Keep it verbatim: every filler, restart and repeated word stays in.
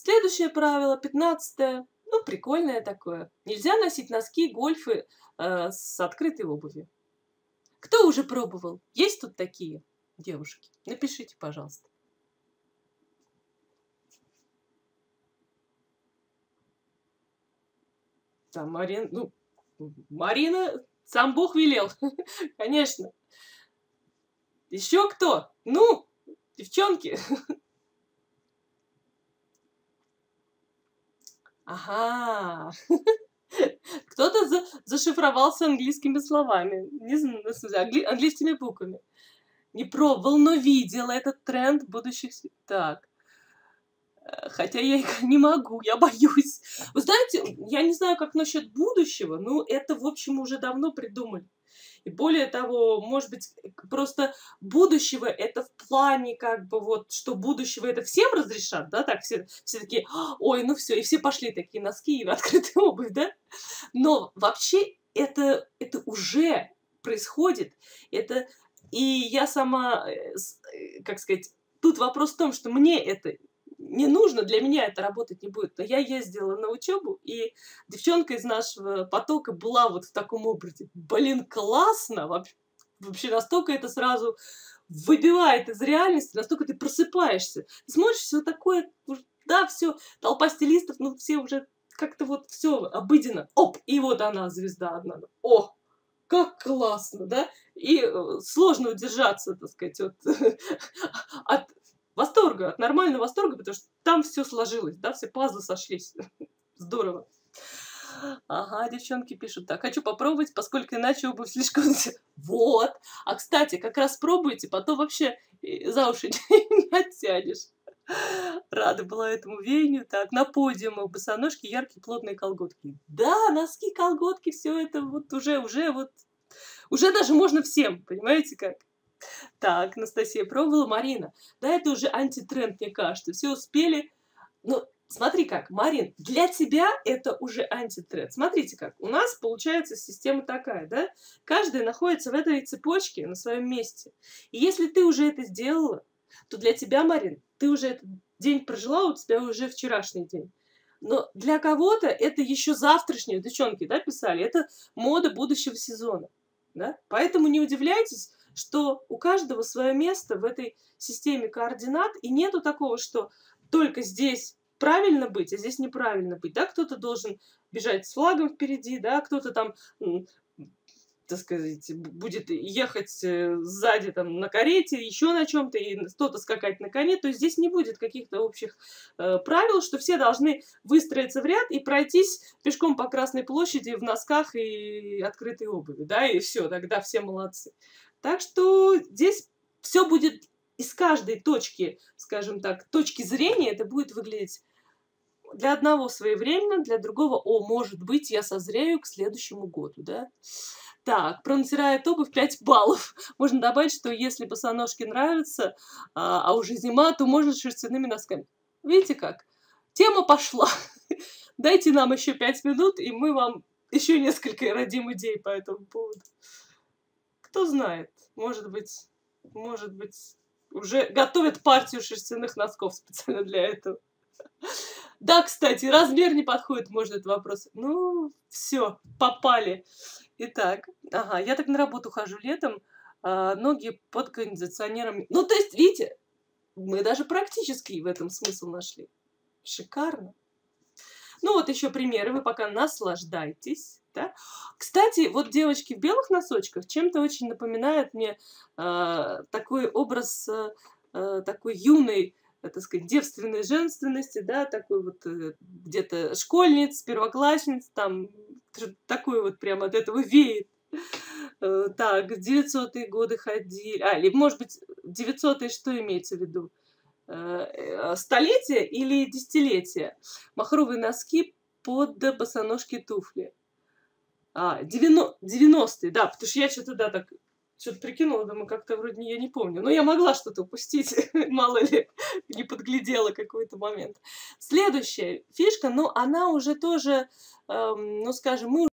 Следующее правило, пятнадцатое. Ну, прикольное такое. Нельзя носить носки, гольфы э, с открытой обувью. Кто уже пробовал? Есть тут такие девушки? Напишите, пожалуйста. Да, Марин, ну, Марина, сам Бог велел, конечно. Еще кто? Ну, девчонки. Ага. Кто-то за зашифровался английскими словами, не знаю, в смысле, англи английскими буквами. Не пробовал, но видел этот тренд будущих с так. Э, хотя я их не могу, я боюсь. Вы знаете, я не знаю, как насчет будущего, но это, в общем, уже давно придумали. И более того, может быть, просто будущего это в плане, как бы вот, что будущего это всем разрешат, да, так все, все такие, ой, ну все, и все пошли такие носки и в открытую обувь, да? Но вообще это, это уже происходит, это, и я сама, э, с- э, как сказать, тут вопрос в том, что мне это не нужно, для меня это работать не будет. Но я ездила на учебу, и девчонка из нашего потока была вот в таком образе. Блин, классно! Вообще, вообще настолько это сразу выбивает из реальности, настолько ты просыпаешься. Ты смотришь, все такое, уж- да, все, толпа стилистов, ну все уже как-то вот все обыденно. Оп, и вот она, звезда одна. О, как классно, да? И э, сложно удержаться, так сказать, от, от восторга, от нормального восторга, потому что там все сложилось, да, все пазлы сошлись. Здорово. Ага, девчонки пишут так. Хочу попробовать, поскольку иначе обувь слишком... Вот. А, кстати, как раз пробуйте, потом вообще э, за уши не оттянешь. Рада была этому веянию. Так, на подиумах босоножки, яркие плотные колготки. Да, носки, колготки, все это вот уже, уже вот... Уже даже можно всем, понимаете как? Так, Анастасия пробовала. Марина. Да, это уже антитренд, мне кажется. Все успели. Ну, смотри как, Марин, для тебя это уже антитренд. Смотрите как, у нас получается система такая, да? Каждая находится в этой цепочке на своем месте. И если ты уже это сделала, то для тебя, Марин, ты уже этот день прожила, у тебя уже вчерашний день. Но для кого-то это еще завтрашнее, девчонки, да, писали, это мода будущего сезона. Да? Поэтому не удивляйтесь, что у каждого свое место в этой системе координат, и нету такого, что только здесь правильно быть, а здесь неправильно быть. Да? Кто-то должен бежать с флагом впереди, да? Кто-то там, так сказать, будет ехать э, сзади там, на карете, еще на чем-то, и кто-то скакать на коне. То есть здесь не будет каких-то общих э, правил, что все должны выстроиться в ряд и пройтись пешком по Красной площади в носках и открытой обуви. Да? И все, тогда все молодцы. Так что здесь все будет из каждой точки, скажем так, точки зрения, это будет выглядеть для одного своевременно, для другого, о, может быть, я созрею к следующему году, да. Так, про натирает обувь пять баллов. Можно добавить, что если босоножки нравятся, а, а уже зима, то можно с шерстяными носками. Видите как? Тема пошла. Дайте нам еще пять минут, и мы вам еще несколько родим идей по этому поводу. Кто знает, может быть, может быть, уже готовят партию шерстяных носков специально для этого. Да, кстати, размер не подходит, можно этот вопрос. Ну, все, попали. Итак, ага, я так на работу хожу летом, а, ноги под кондиционером. Ну, то есть, видите, мы даже практически в этом смысл нашли. Шикарно. Ну, вот еще примеры, вы пока наслаждайтесь. Да? Кстати, вот девочки в белых носочках чем-то очень напоминают мне э, такой образ э, такой юной, э, так сказать, девственной женственности, да, такой вот э, где-то школьниц, первоклассниц, там такой вот прямо от этого веет. Э, так, в девятисотые годы ходили, а, или, может быть, девятисотые что имеется в виду? Столетия или десятилетия. Махровые носки под босоножки туфли. А, девяностые, да, потому что я что-то, да, так, что-то прикинула, думаю, как-то вроде я не помню. Но я могла что-то упустить, мало ли, не подглядела какой-то момент. Следующая фишка, ну, она уже тоже, эм, ну, скажем, мы